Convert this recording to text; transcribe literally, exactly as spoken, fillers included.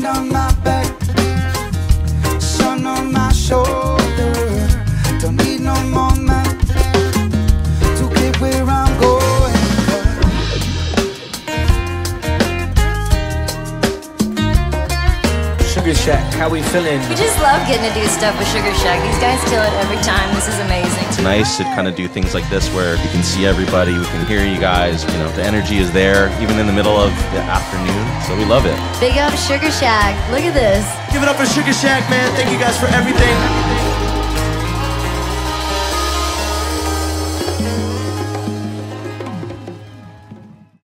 wind on my back, sun on my shoulder. Don't need no more map to get where I'm going. Sugarshack, how we feeling? We just love getting to do stuff with Sugarshack. These guys kill it every time. This is amazing. It's nice to kind of do things like this where you can see everybody, we can hear you guys, you know, the energy is there, even in the middle of the afternoon, so we love it. Big up Sugarshack. Look at this. Give it up for Sugarshack, man. Thank you guys for everything.